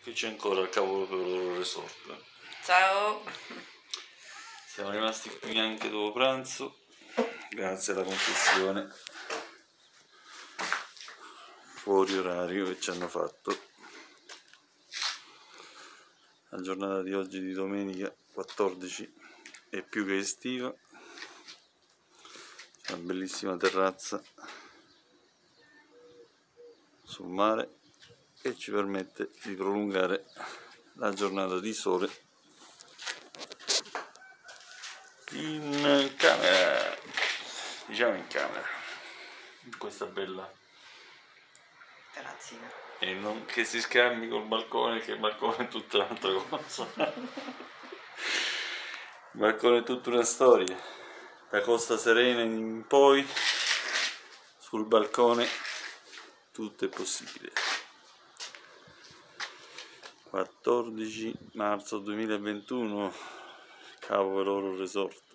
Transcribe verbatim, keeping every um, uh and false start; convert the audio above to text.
Che c'è ancora al Capo Peloro Resort. Ciao! Siamo rimasti qui anche dopo pranzo, grazie alla concessione fuori orario che ci hanno fatto. La giornata di oggi di domenica quattordici è più che estiva, c'è una bellissima terrazza sul mare che ci permette di prolungare la giornata di sole in camera, diciamo in camera, in questa bella Terrazzina. e non che si scambi col balcone, che il balcone è tutta un'altra cosa. Il balcone è tutta una storia. Da Costa Serena in poi sul balcone tutto è possibile. quattordici marzo duemilaventuno, Capo Peloro Resort.